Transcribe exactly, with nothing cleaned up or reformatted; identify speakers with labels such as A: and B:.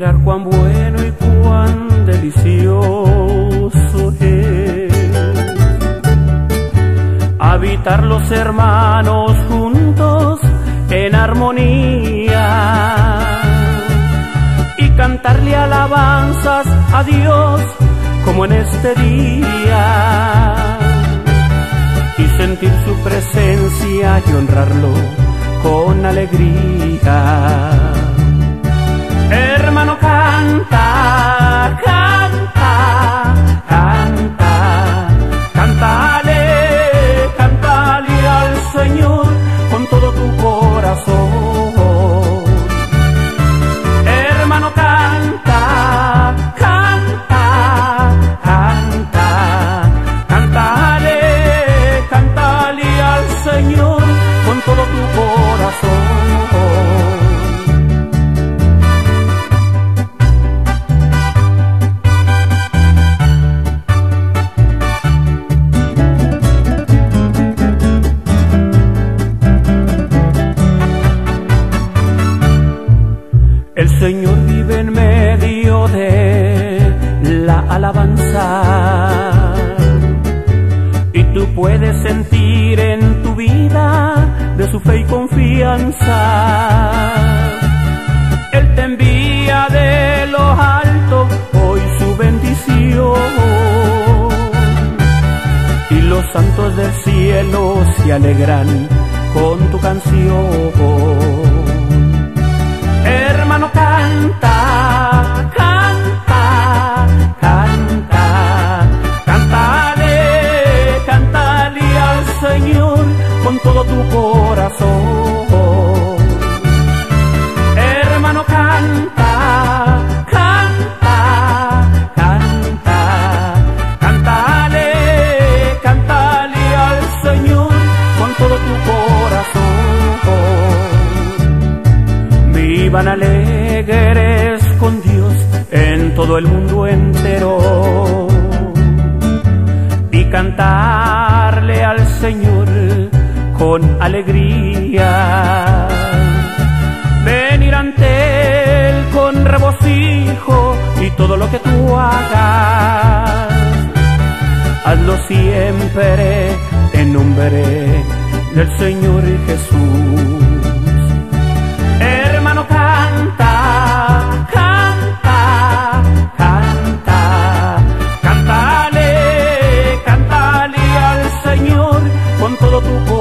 A: mirar cuán bueno y cuán delicioso es habitar los hermanos juntos en armonía y cantarle alabanzas a Dios como en este día, y sentir su presencia y honrarlo con alegría. Hermano, canta, canta, canta, cántale, cántale al Señor con todo tu corazón. Hermano, canta, canta, canta, cántale, cántale al Señor con todo tu corazón. El Señor vive en medio de la alabanza, y tú puedes sentir en tu vida de su fe y confianza. Él te envía de lo alto hoy su bendición, y los santos del cielo se alegran con tu canción. Hermano, canta, canta, canta, cántale, cántale al Señor con todo tu corazón. Hermano, canta, canta, canta, cántale, cántale al Señor con todo tu corazón. Vivan alegres con Dios en todo el mundo entero, y cantarle al Señor con alegría. Venir ante Él con regocijo, y todo lo que tú hagas, hazlo siempre en nombre del Señor Jesús. Hermano, canta, canta, canta, cántale, cántale al Señor con todo tu corazón.